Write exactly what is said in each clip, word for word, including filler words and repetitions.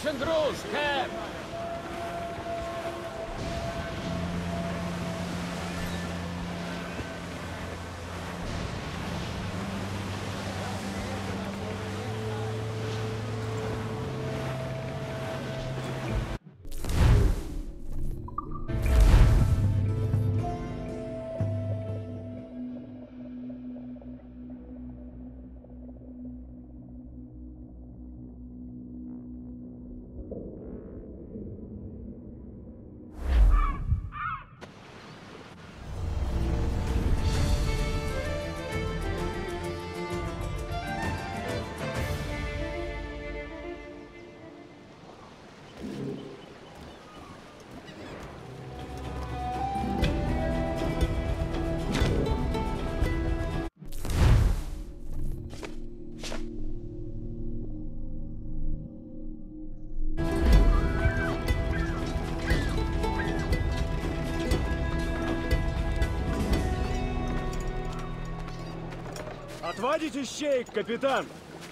Хороший груз, Кэп! Отводите щейк, капитан!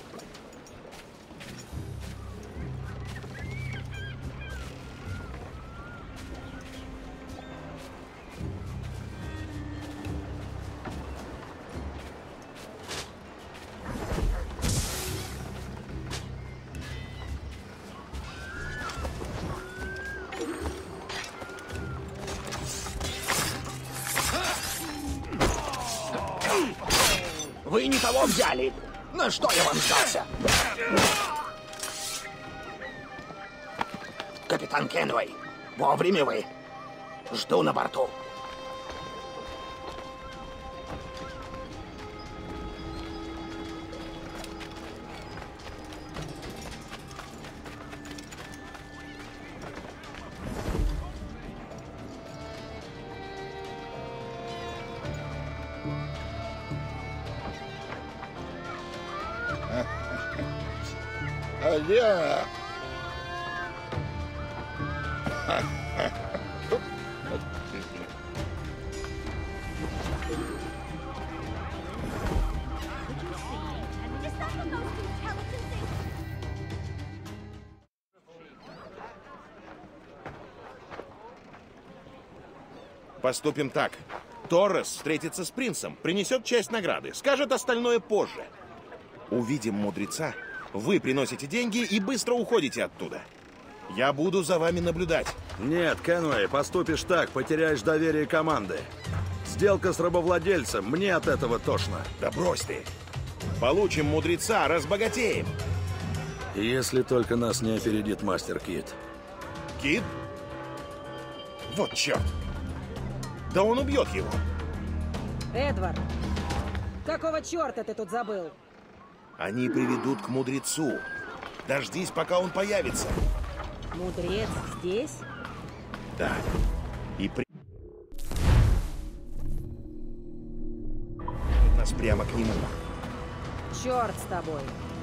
Вы не того взяли! На что я вам сдался? Капитан Кенуэй, вовремя вы. Жду на борту. А я... Поступим так. Торрес встретится с принцем, принесет часть награды, скажет остальное позже. Увидим мудреца, вы приносите деньги и быстро уходите оттуда. Я буду за вами наблюдать. Нет, Кенуэй, поступишь так, потеряешь доверие команды. Сделка с рабовладельцем, мне от этого тошно. Да брось ты. Получим мудреца, разбогатеем. Если только нас не опередит мастер Кит. Кит? Вот черт. Да он убьет его. Эдвард, какого черта ты тут забыл? Они приведут к мудрецу. Дождись, пока он появится. Мудрец здесь? Да. И при... нас прямо к нему. Черт с тобой.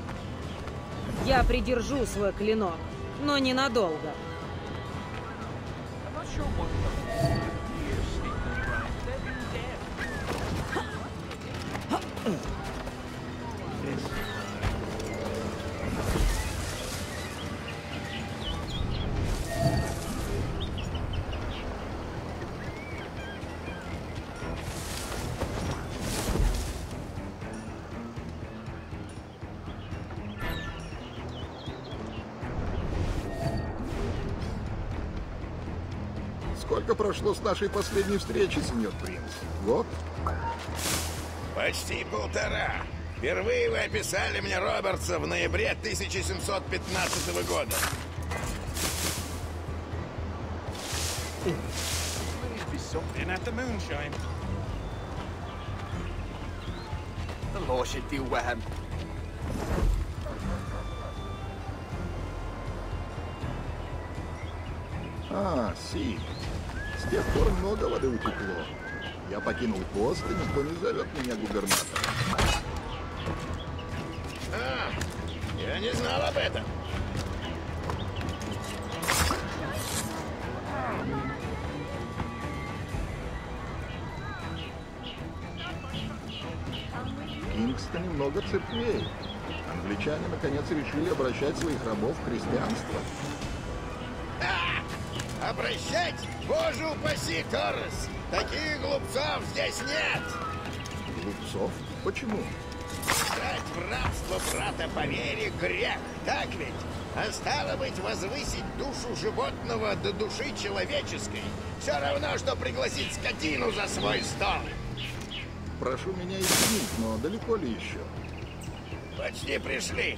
Я придержу свой клинок, но ненадолго. Сколько прошло с нашей последней встречи, сеньор принц? Год? Почти полтора. Впервые вы описали мне Робертса в ноябре тысяча семьсот пятнадцатого года. А, Си. С тех пор много воды утекло. Я покинул пост, и никто не зовет меня губернатором. А, я не знал об этом. В Кингстоне много церквей. Англичане наконец решили обращать своих рабов в христианство. А, обращать? Боже упаси, Торрес! Таких глупцов здесь нет! Глупцов? Почему? Брать в рабство брата по вере грех, так ведь? А стало быть, возвысить душу животного до души человеческой все равно, что пригласить скотину за свой стол. Прошу меня извинить, но далеко ли еще? Почти пришли.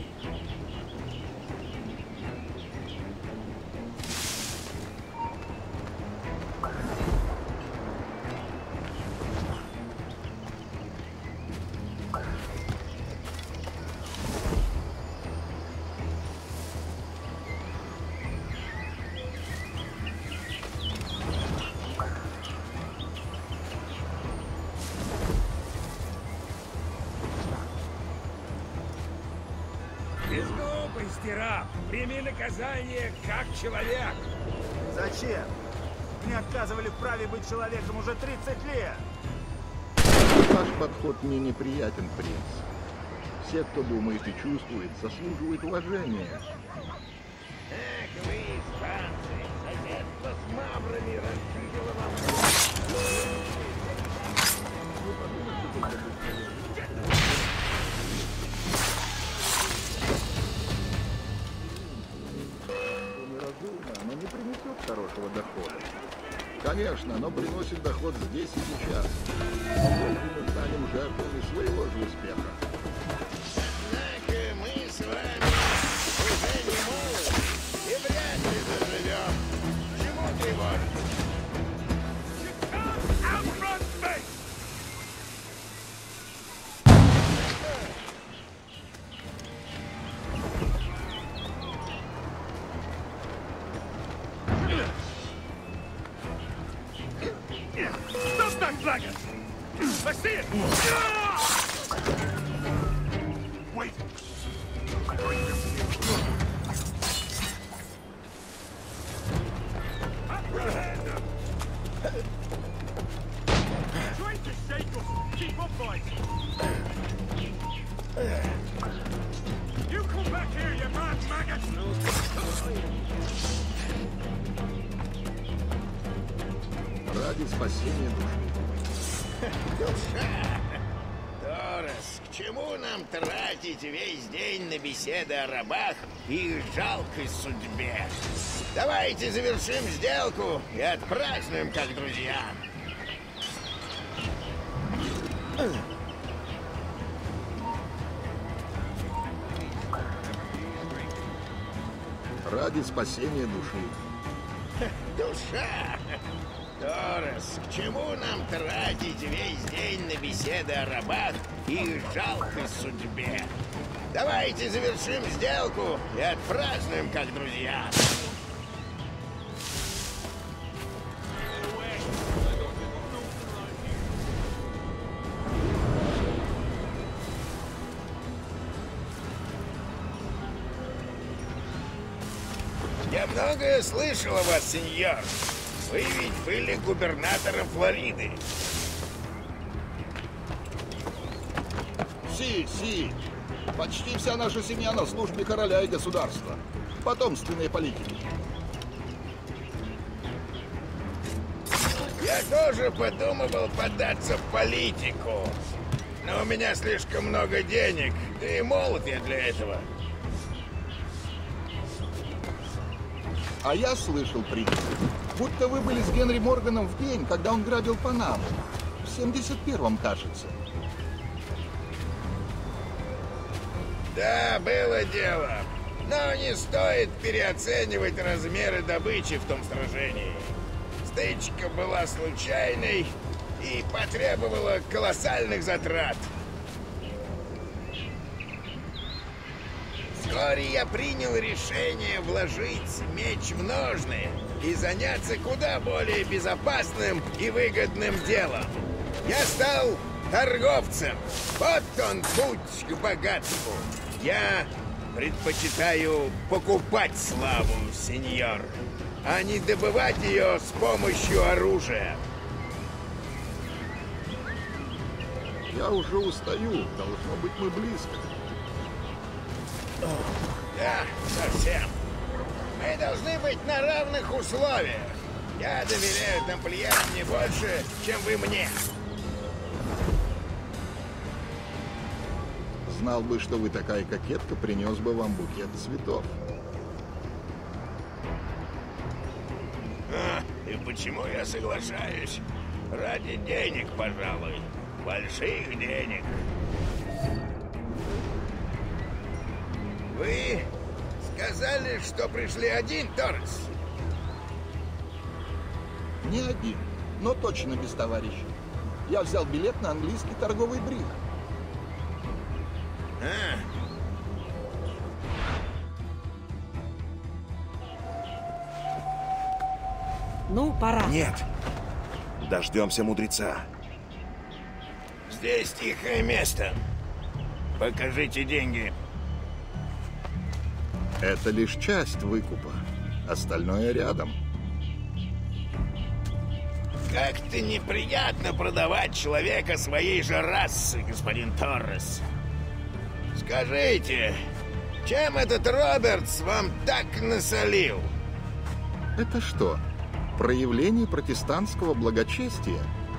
Без глупости, раб! Прими наказание как человек! Зачем? Мне отказывали в праве быть человеком уже тридцать лет! Ваш подход мне неприятен, принц. Все, кто думает и чувствует, заслуживают уважения. Эх вы, испанцы! Соседство с маврами расширило вам... Неразумно, оно не принесет хорошего дохода. Конечно, оно приносит доход здесь и сейчас. Мы станем жертвами своего же успеха. Однако мы с вами уже не молоды и вряд ли доживем. Чему тревожиться? Stop that flagon! I see it! Wait! Trying to shake us! Keep up, boys! You come back here, you mad maggot! Ради спасения души. Душа! Торрес, к чему нам тратить весь день на беседы о рабах и их жалкой судьбе? Давайте завершим сделку и отпразднуем как друзья. Ради спасения души. Душа! Торрес, к чему нам тратить весь день на беседы о рабах и их жалкой судьбе? Давайте завершим сделку и отпразднуем как друзья. Я многое слышал о вас, сеньор. Вы ведь были губернатором Флориды. Си, си. Почти вся наша семья на службе короля и государства. Потомственные политики. Я тоже подумывал податься в политику. Но у меня слишком много денег, да и молод я для этого. А я слышал, принц, будто вы были с Генри Морганом в день, когда он грабил Панаму. В семьдесят первом, кажется. Да, было дело. Но не стоит переоценивать размеры добычи в том сражении. Стычка была случайной и потребовала колоссальных затрат. Вскоре я принял решение вложить меч в ножны и заняться куда более безопасным и выгодным делом. Я стал торговцем. Вот он путь к богатству. Я предпочитаю покупать славу, сеньор, а не добывать ее с помощью оружия. Я уже устаю. Должно быть, мы близко. Да, совсем. Мы должны быть на равных условиях. Я доверяю тамплиерам не больше, чем вы мне. Знал бы, что вы такая кокетка, принес бы вам букет цветов. А, и почему я соглашаюсь? Ради денег, пожалуй. Больших денег. Вы сказали, что пришли один, Торрес? Не один, но точно без товарища. Я взял билет на английский торговый бриг. А. Ну, пора. Нет. Дождемся мудреца. Здесь тихое место. Покажите деньги. Это лишь часть выкупа. Остальное рядом. Как-то неприятно продавать человека своей же расы, господин Торрес. Скажите, чем этот Робертс вам так насолил? Это что, проявление протестантского благочестия?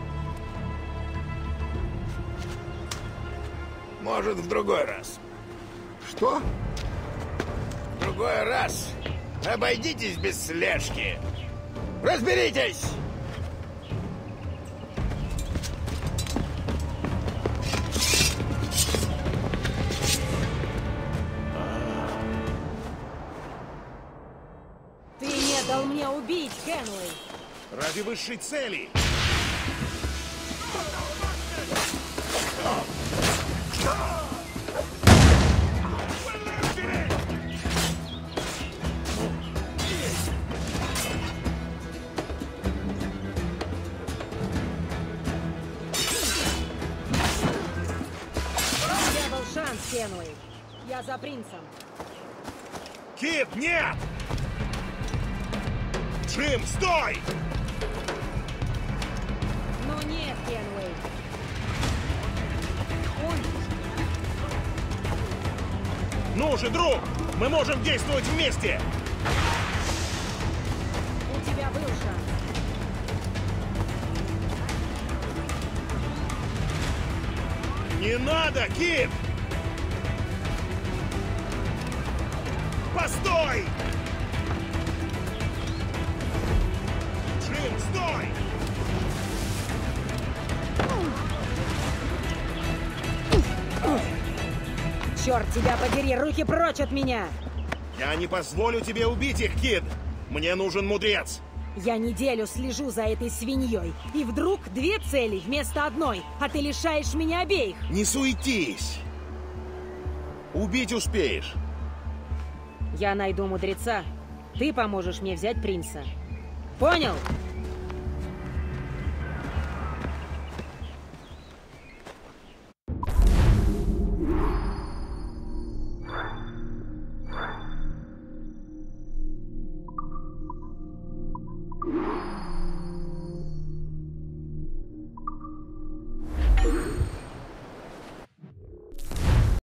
Может, в другой раз. Что? В другой раз обойдитесь без слежки. Разберитесь! Ты не дал мне убить Кенуэй. Ради высшей цели. У тебя был шанс, Кенуэй. Я за принцем. Кит, нет! Джим, стой! Ну нет, Кенуэй. Ну же, друг! Мы можем действовать вместе! У тебя был шанс. Не надо, Кит! Постой! Джим, стой! Черт тебя подери, руки прочь от меня! Я не позволю тебе убить их, Кит! Мне нужен мудрец! Я неделю слежу за этой свиньей, и вдруг две цели вместо одной, а ты лишаешь меня обеих. Не суетись! Убить успеешь. Я найду мудреца, ты поможешь мне взять принца. Понял?